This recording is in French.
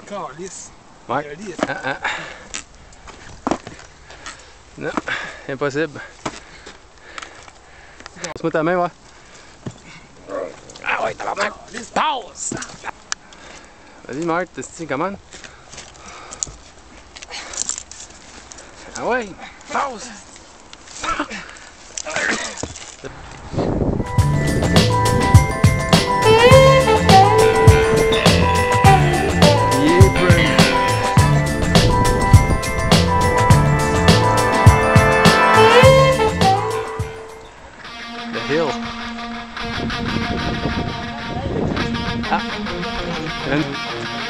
Calice. Ouais. Non, impossible. Passe-moi ta main, ouais. Ah ouais, tabarnak. Passe! Vas-y, Marc, t'es comment? Ah ouais, passe! The hill. Ah.